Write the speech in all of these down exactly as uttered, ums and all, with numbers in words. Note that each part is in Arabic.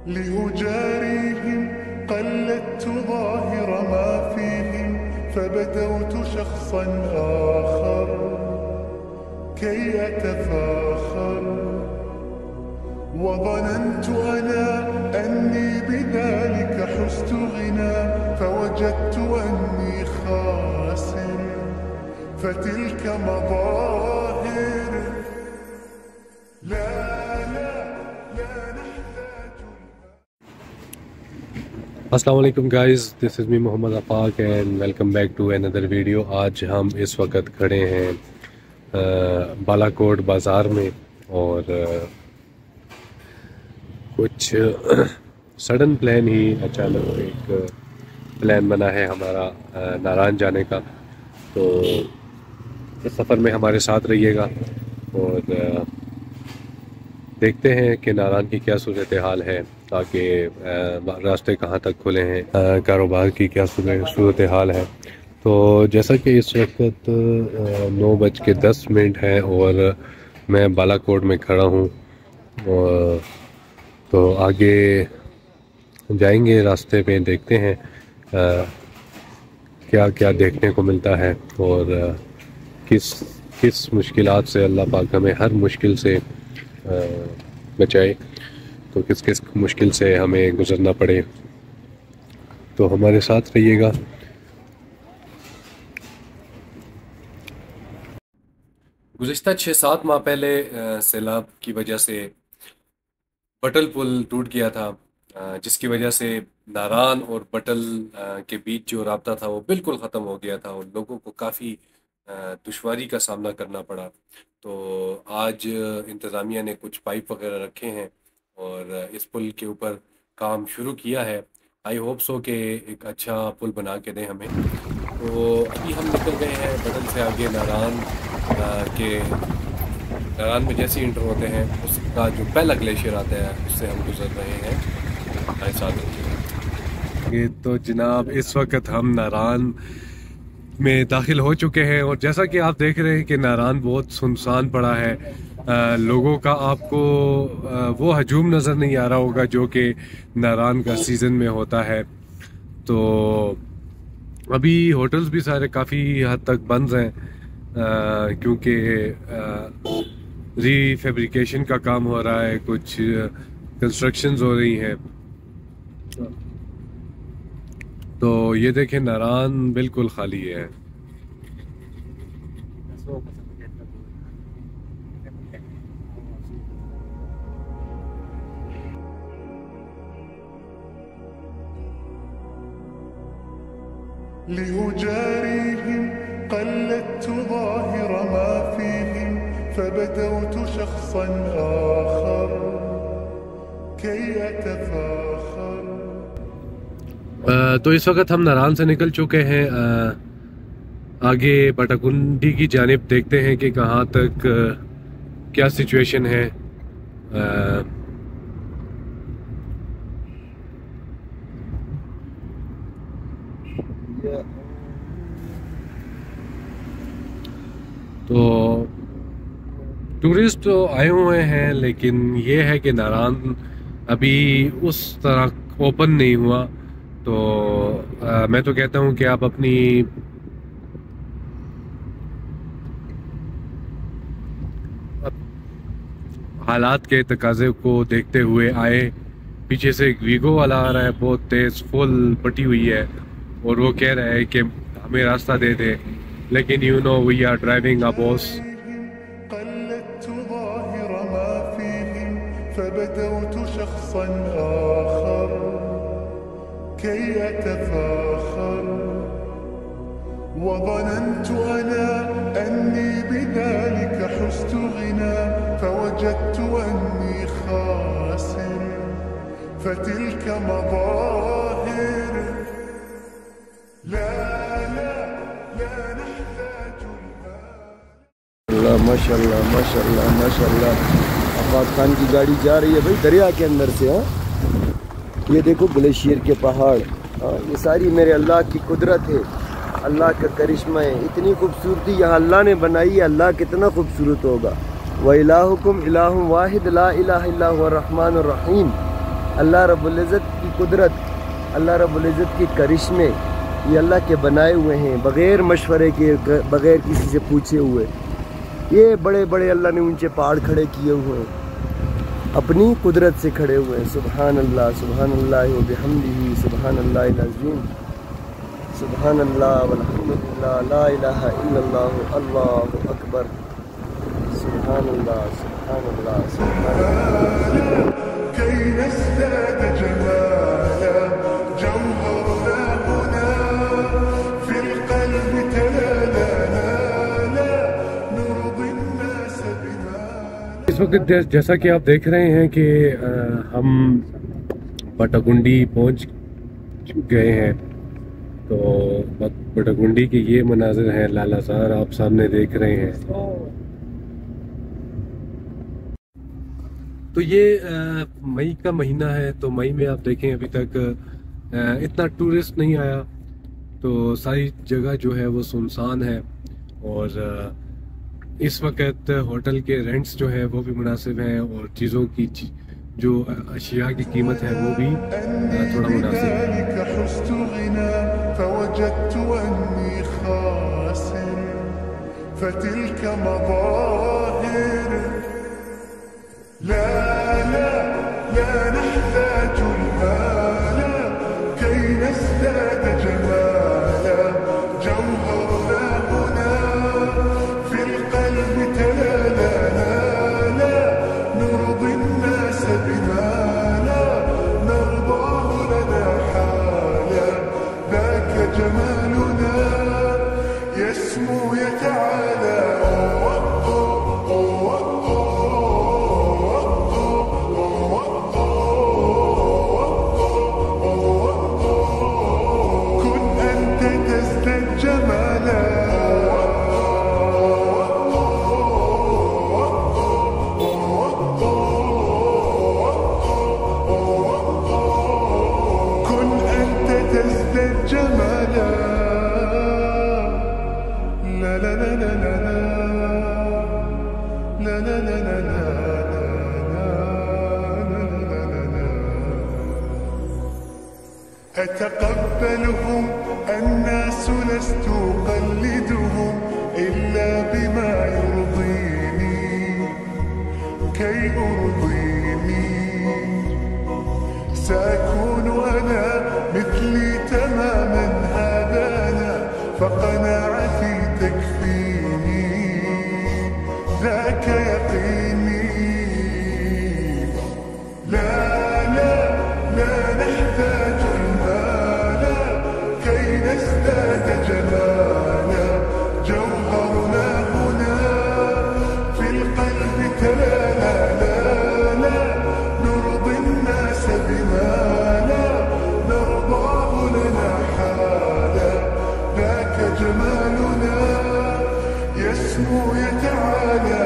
لأجاريهم قلدت ظاهر ما فيهم فبدوت شخصا آخر كي أتفاخر وظننت أنا أني بذلك حزت غنى فوجدت أني خاسر فتلك مظاهر لا لا لا نحتاج. अस्सलाम वालेकुम guys, this is me Mohammad Afaq and welcome back to another video. आज हम इस वक्त खड़े हैं बालाकोट बाज़ार में और आ, कुछ सडन प्लान ही अचानक एक प्लान बना है हमारा नारायण जाने का। तो इस सफ़र में हमारे साथ रहिएगा और आ, देखते हैं कि नारायण की क्या सूरत हाल है, ताकि रास्ते कहाँ तक खुले हैं, कारोबार की क्या सूरत हाल है। तो जैसा कि इस वक्त नौ बज के दस मिनट है और मैं बालाकोट में खड़ा हूँ और तो आगे जाएंगे, रास्ते में देखते हैं आ, क्या क्या देखने को मिलता है और आ, किस किस मुश्किलात से अल्लाह पाक हमें हर मुश्किल से बचाए, तो किस किस मुश्किल से हमें गुजरना पड़े। तो हमारे साथ रहिएगा। गुज़िश्ता छः सात माह पहले सैलाब की वजह से बटल पुल टूट गया था, जिसकी वजह से नारायण और बटल के बीच जो राब्ता था वो बिल्कुल ख़त्म हो गया था और लोगों को काफ़ी दुश्वारी का सामना करना पड़ा। तो आज इंतज़ामिया ने कुछ पाइप वगैरह रखे हैं और इस पुल के ऊपर काम शुरू किया है। आई होप सो कि एक अच्छा पुल बना के दें हमें। तो अभी हम निकल गए हैं बटल से आगे नारायण के नारायण में जैसे इंटर होते हैं उसका जो पहला ग्लेशियर आता है उससे हम गुजर रहे हैं। हमारे साथ ये तो जनाब इस वक्त हम नारायण में दाखिल हो चुके हैं और जैसा कि आप देख रहे हैं कि नारायण बहुत सुनसान पड़ा है। आ, लोगों का आपको आ, वो हजूम नज़र नहीं आ रहा होगा जो कि नारायण का सीज़न में होता है। तो अभी होटल्स भी सारे काफ़ी हद तक बंद हैं क्योंकि रीफेब्रिकेशन का काम हो रहा है, कुछ कंस्ट्रक्शंस हो रही हैं। तो ये देखें नारायण बिल्कुल खाली है। لأجاريهم قلدت ظاهر ما فيهم فبدوت شخصا آخر كي أتفاخر। तो इस वक्त हम नारायण से निकल चुके हैं। आगे बटाकुंडी की जानिब देखते हैं कि कहाँ तक क्या सिचुएशन है। तो टूरिस्ट तो आए हुए हैं, लेकिन ये है कि नारायण अभी उस तरह ओपन नहीं हुआ। तो आ, मैं तो कहता हूँ कि आप अपनी हालात के तकाजे को देखते हुए आए। पीछे से एक वीगो वाला आ रहा है, बहुत तेज फुल पटी हुई है और वो कह रहा है कि हमें रास्ता दे दे, लेकिन you know we are driving a boss. فبدوت شخصا آخر كي أتفاخر وظننت أنا أني بذلك حزت غنى فوجدت أني خاسر فتلك مظاهر لا لا لا نحتاج المال। माशाल्लाह माशाल्लाह माशाल्लाह आफाक खान की गाड़ी जा रही है भाई दरिया के अंदर से। हाँ, ये देखो ग्लेशियर के पहाड़। हाँ, ये सारी मेरे अल्लाह की कुदरत है, अल्लाह का करिश्मा है। इतनी खूबसूरती यहाँ अल्लाह ने बनाई है, अल्लाह कितना खूबसूरत होगा। व इलाहुकुम इलाहुम वाहिद ला इलाहा इल्ला हुवा रहमानुर रहीम। अल्लाह रब्बुल इज़्ज़त की कुदरत, अल्लाह रब्बुल इज़्ज़त के करिश्मे ये अल्लाह के बनाए हुए हैं, बग़ैर मशवरे के, बग़ैर किसी से पूछे हुए। ये बड़े बड़े अल्लाह ने ऊंचे पहाड़ खड़े किए हुए हैं, अपनी कुदरत से खड़े हुए हैं। सुबहान अल्लाह, सुबहान अल्लाह व बिहम्दिही, सुबहान अल्लाहिल अज़ीम, सुबहान अल्लाह वल्हम्दुलिल्लाह, ला इलाहा इल्लल्लाह, अल्लाहु अकबर, सुबहान अल्लाह, सुबहान अल्लाह, सुबहान अल्लाह। इस वक्त जैसा कि आप देख रहे हैं कि हम बटागुंडी पहुंच गए हैं। तो बटागुंडी के ये मनाजिर हैं, लालाजार आप सामने देख रहे हैं। तो ये मई का महीना है, तो मई में आप देखें अभी तक इतना टूरिस्ट नहीं आया, तो सारी जगह जो है वो सुनसान है। और इस वक्त होटल के रेंट्स जो है वो भी मुनासिब हैं, और चीज़ों की जो अशिया की कीमत है वो भी थोड़ा मुनासिब है। أتقبلهم الناس لست أقلدهم إلا بما يرضيني كي أرضيني سأكون أنا مثلي تماما هذا أنا فقناعتي تكفيني ذاك يقيني لا لا لا نحتاج المال كي نزداد جمالا جوهرنا هنا في القلب تلالا لا لا نرضي الناس بما لا نرضاه لنا حالا ذاك جمالنا يسمو يتعالى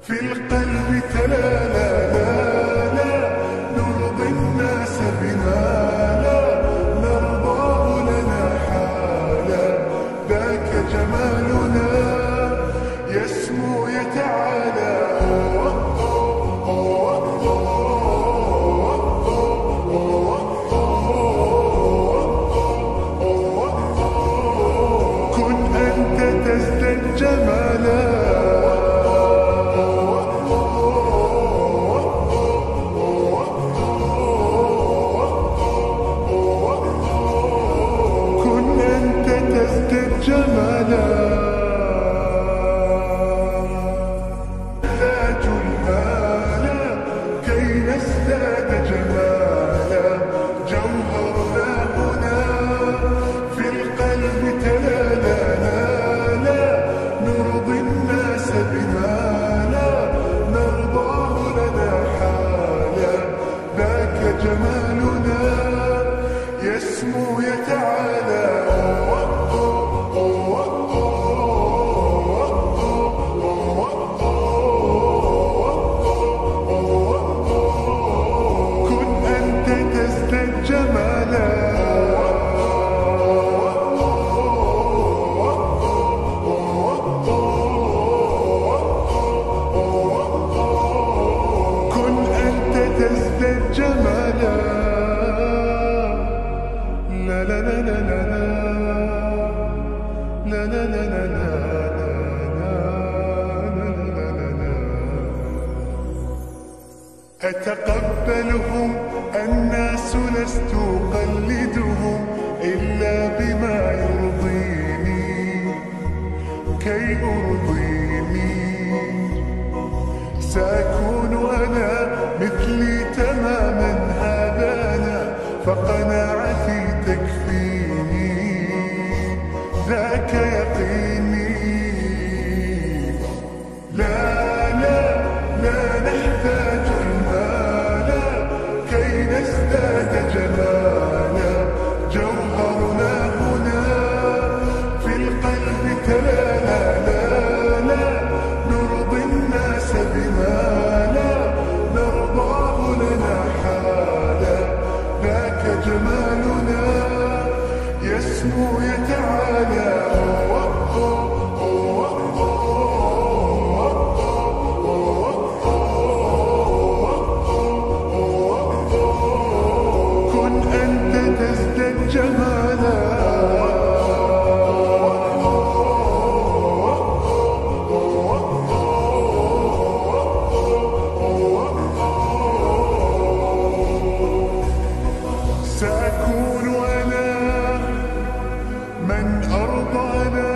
في القلب تلالا لا لا نرضي الناس بما لا نرضاه لنا حالا ذاك جمالنا يسمو يتعالى كن أنت تزداد جمالا جمالا نحتاج المال كي نزداد جمالا جوهرنا هنا في القلب تلالا لا لا نرضي الناس بما لا نرضاه لنا حالا ذاك جمالنا يسمو يتعالى أتقبلهم الناس لست أقلدهم إلا بما يرضيني كي أرضيني سأكون أنا مثلي تماما هذا أنا فقناعتي تكفيني ذاك يقيني لا لا لا نحتاج نزداد جمالا جوهرنا هنا في القلب تلالا لا لا نرضي الناس بما لا نرضاه لنا حالا ذاك جمالنا يسمو يتعالى سأكون أنا من أرضانا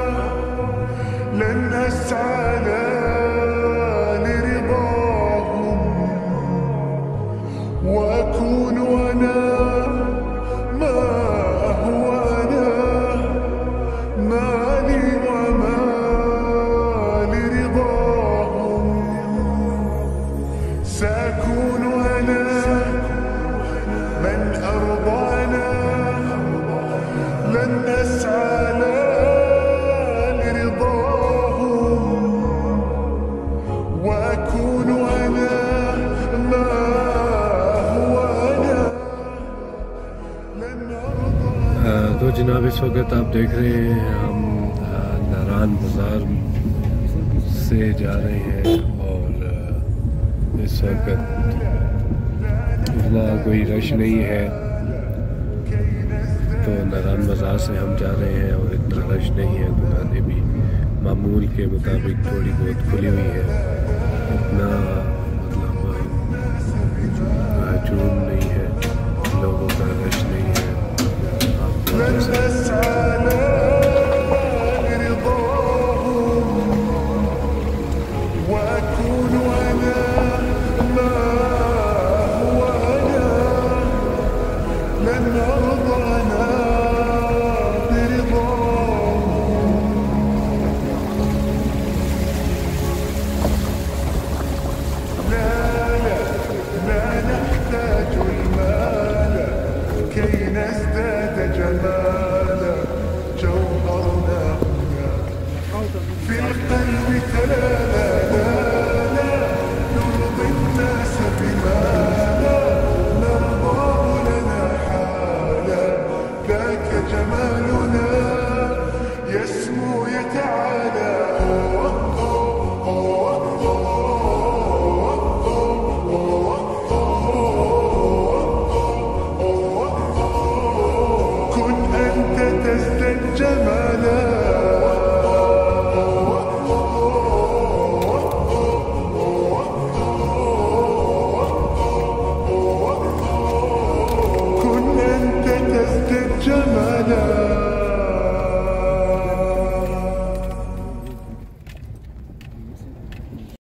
لن أسعى لرضاهم وأكون أنا ما هو أنا مالي وما لرضاهم سأكون أنا من أرضانا لن أسعى لرضاهم وأكون أنا ما هو أنا لن أرضى. तो जनाब इस वक्त आप देख रहे हैं हम नारान बाज़ार से जा रहे हैं और इस वक्त इतना कोई रश नहीं है तो नारान बाज़ार से हम जा रहे हैं और इतना रश नहीं है दुकानें भी मामूल के मुताबिक थोड़ी बहुत खुली हुई है इतना मतलब हजूम नहीं है लोगों का रश नहीं है جمالا جوهرنا هنا في القلب تلالا